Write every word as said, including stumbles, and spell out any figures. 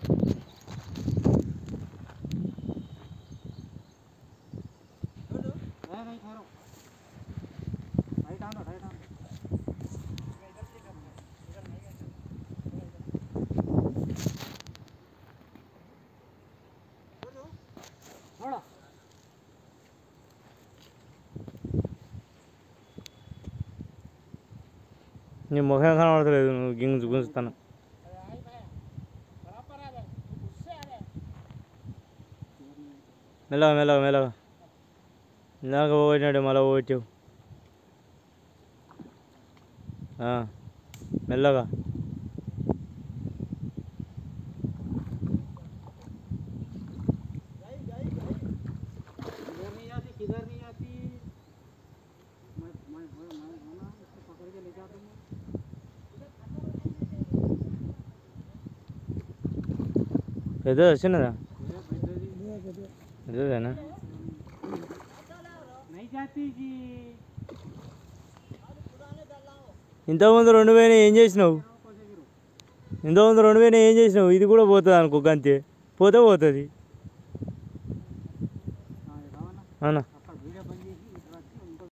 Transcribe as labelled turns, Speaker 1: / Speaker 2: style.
Speaker 1: నీ ముఖం కనబడతలేదు, నువ్వు గింజు గుంజుతాను. మెల్లగా మెల్లగా మెల్లగా ఇందాక పోయినాడు మళ్ళీ పోయిటావు. మెల్లగా పెద్దదా చిన్నదా? పెద్దదేనా? ఇంతకుముందు రెండు వేలు ఏం చేసినావు? ఇంతకుముందు రెండు వేలు ఏం చేసినావు? ఇది కూడా పోతుంది అనుకో, అంతే. పోతే పోతుంది అన్న.